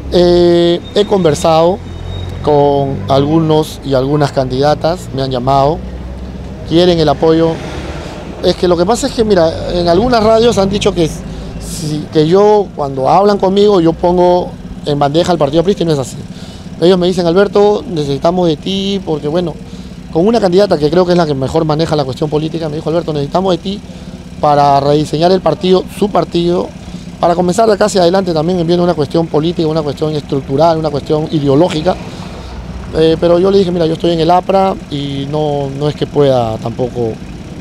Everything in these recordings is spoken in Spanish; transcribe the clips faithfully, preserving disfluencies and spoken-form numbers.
Eh, he conversado con algunos y algunas candidatas, me han llamado, quieren el apoyo. Es que lo que pasa es que, mira, en algunas radios han dicho que, si, que yo, cuando hablan conmigo, yo pongo en bandeja al partido aprista y no es así. Ellos me dicen, Alberto, necesitamos de ti, porque bueno, con una candidata que creo que es la que mejor maneja la cuestión política, me dijo, Alberto, necesitamos de ti para rediseñar el partido, su partido, para comenzar de acá hacia adelante también viendo una cuestión política, una cuestión estructural, una cuestión ideológica. Eh, pero yo le dije, mira, yo estoy en el APRA y no, no es que pueda tampoco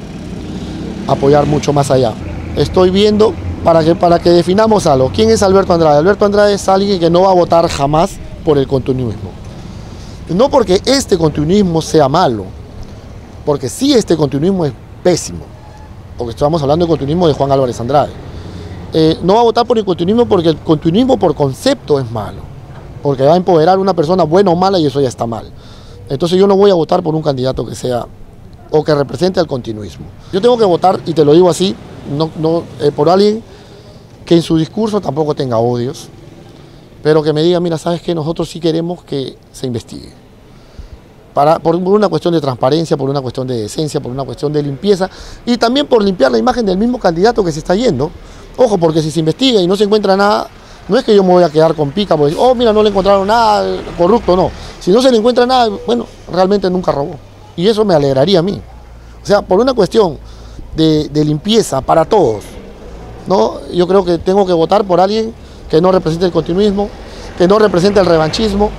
apoyar mucho más allá. Estoy viendo para que, para que definamos algo. ¿Quién es Alberto Andrade? Alberto Andrade es alguien que no va a votar jamás por el continuismo. No porque este continuismo sea malo, porque sí este continuismo es pésimo, porque estamos hablando del continuismo de Juan Álvarez Andrade. Eh, no va a votar por el continuismo porque el continuismo por concepto es malo, porque va a empoderar a una persona buena o mala y eso ya está mal. Entonces yo no voy a votar por un candidato que sea o que represente al continuismo. Yo tengo que votar, y te lo digo así, no, no, eh, por alguien que en su discurso tampoco tenga odios, pero que me diga, mira, ¿sabes qué? Nosotros sí queremos que se investigue. Para, por una cuestión de transparencia, por una cuestión de decencia, por una cuestión de limpieza y también por limpiar la imagen del mismo candidato que se está yendo. Ojo, porque si se investiga y no se encuentra nada, no es que yo me voy a quedar con pica, porque, oh, mira, no le encontraron nada, corrupto, no. Si no se le encuentra nada, bueno, realmente nunca robó. Y eso me alegraría a mí. O sea, por una cuestión de, de limpieza para todos, ¿no? Yo creo que tengo que votar por alguien que no represente el continuismo, que no represente el revanchismo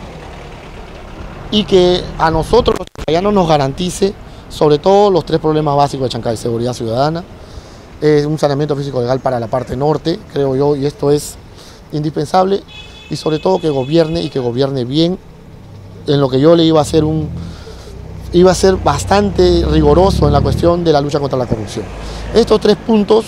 y que a nosotros los chancayanos nos garantice sobre todo los tres problemas básicos de Chancay: seguridad ciudadana, eh, un saneamiento físico legal para la parte norte, creo yo, y esto es indispensable, y sobre todo que gobierne y que gobierne bien, en lo que yo le iba a hacer un iba a ser bastante riguroso en la cuestión de la lucha contra la corrupción. Estos tres puntos,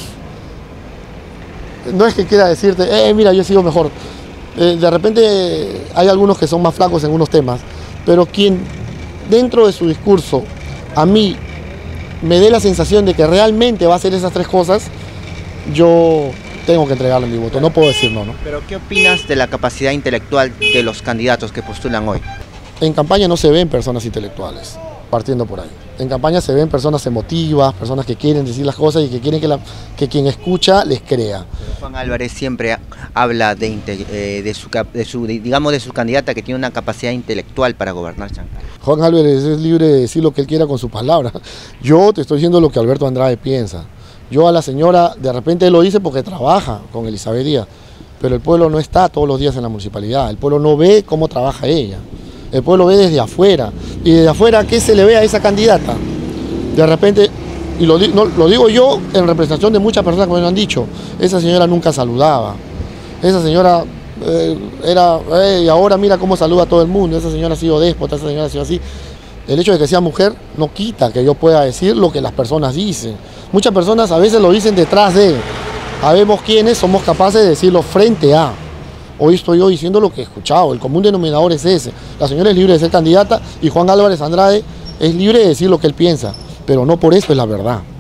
no es que quiera decirte, eh, mira, yo he sido mejor. Eh, de repente hay algunos que son más flacos en unos temas, pero quien dentro de su discurso a mí me dé la sensación de que realmente va a hacer esas tres cosas, yo tengo que entregarle mi voto, no puedo decir no, ¿no? Pero ¿qué opinas de la capacidad intelectual de los candidatos que postulan hoy? En campaña no se ven personas intelectuales, partiendo por ahí. En campaña se ven personas emotivas, personas que quieren decir las cosas y que quieren que, la, que quien escucha les crea. Pero Juan Álvarez siempre habla de, eh, de, su, de su, digamos, de su candidata que tiene una capacidad intelectual para gobernar Chancay. Juan Álvarez es libre de decir lo que él quiera con sus palabras. Yo te estoy diciendo lo que Alberto Andrade piensa. Yo a la señora, de repente lo dice porque trabaja con Elizabeth Díaz, pero el pueblo no está todos los días en la municipalidad, el pueblo no ve cómo trabaja ella. El pueblo ve desde afuera. Y desde afuera, ¿qué se le ve a esa candidata? De repente, y lo, no, lo digo yo en representación de muchas personas que me lo han dicho, esa señora nunca saludaba. Esa señora eh, era, eh, y ahora mira cómo saluda a todo el mundo. Esa señora ha sido déspota, esa señora ha sido así. El hecho de que sea mujer no quita que yo pueda decir lo que las personas dicen. Muchas personas a veces lo dicen detrás de. Sabemos quiénes somos capaces de decirlo frente a. Hoy estoy yo diciendo lo que he escuchado, el común denominador es ese. La señora es libre de ser candidata y Juan Álvarez Andrade es libre de decir lo que él piensa, pero no por eso es la verdad.